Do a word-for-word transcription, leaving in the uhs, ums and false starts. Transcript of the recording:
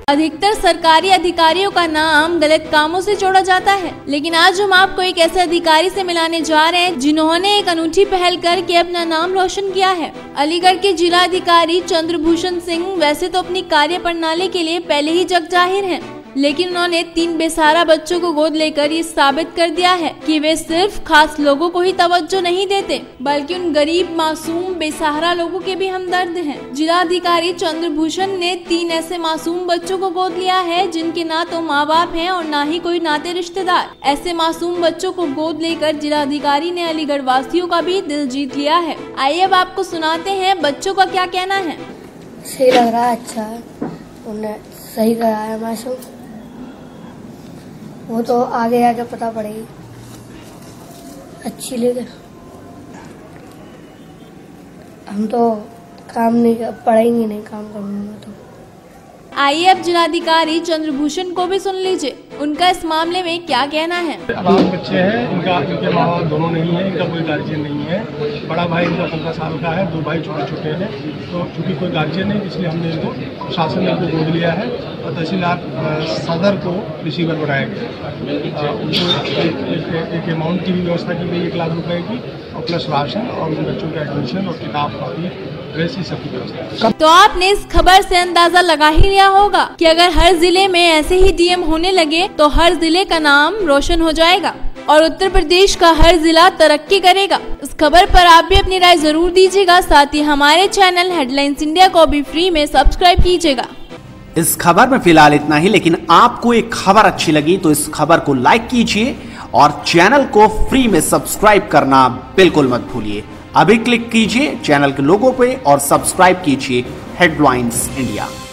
अधिकतर सरकारी अधिकारियों का नाम गलत कामों से जोड़ा जाता है, लेकिन आज हम आपको एक ऐसे अधिकारी से मिलाने जा रहे हैं जिन्होंने एक अनूठी पहल करके अपना नाम रोशन किया है। अलीगढ़ के जिला अधिकारी चंद्रभूषण सिंह वैसे तो अपनी कार्य प्रणाली के लिए पहले ही जग जाहिर हैं, लेकिन उन्होंने तीन बेसहारा बच्चों को गोद लेकर ये साबित कर दिया है कि वे सिर्फ खास लोगों को ही तवज्जो नहीं देते, बल्कि उन गरीब मासूम बेसहारा लोगों के भी हमदर्द हैं। जिलाधिकारी चंद्रभूषण ने तीन ऐसे मासूम बच्चों को गोद लिया है जिनके ना तो माँ बाप हैं और ना ही कोई नाते रिश्तेदार। ऐसे मासूम बच्चों को गोद लेकर जिलाधिकारी ने अलीगढ़ वासियों का भी दिल जीत लिया है। आइए अब आपको सुनाते हैं बच्चों का क्या कहना है। सही लग रहा है, अच्छा है, उन्हें सही कराया मासूम, वो तो आगे आके पता पड़ेगी। अच्छी लगे, हम तो काम नहीं कर पढ़ेंगे, नहीं काम करूँगा तो। आइए अब जिलाधिकारी चंद्रभूषण को भी सुन लीजिए, उनका इस मामले में क्या कहना है। अनाथ बच्चे हैं, इनका इनके माँ बाप दोनों नहीं है, इनका कोई गार्जियन नहीं है। बड़ा भाई इनका पंद्रह साल का है, दो भाई छोटे छोटे हैं, तो चूँकि कोई गार्जियन नहीं इसलिए हमने इनको प्रशासन ने इनको गोद लिया है और तहसीलदार सदर को रिसीवर बनाया गया। उनको एक अमाउंट की भी व्यवस्था की गई एक लाख रुपए की, और प्लस राशन और उन बच्चों का एडमिशन और किताब कॉपी वैसी सब की व्यवस्था। तो आपने इस खबर से अंदाजा लगा ही लिया होगा कि अगर हर जिले में ऐसे ही डीएम होने लगे तो हर जिले का नाम रोशन हो जाएगा और उत्तर प्रदेश का हर जिला तरक्की करेगा। इस खबर पर आप भी अपनी राय जरूर दीजिएगा, साथ ही हमारे चैनल हेडलाइंस इंडिया को भी फ्री में सब्सक्राइब कीजिएगा। इस खबर में फिलहाल इतना ही, लेकिन आपको एक खबर अच्छी लगी तो इस खबर को लाइक कीजिए और चैनल को फ्री में सब्सक्राइब करना बिल्कुल मत भूलिए। अभी क्लिक कीजिए चैनल के लोगो पे और सब्सक्राइब कीजिए हेडलाइंस इंडिया।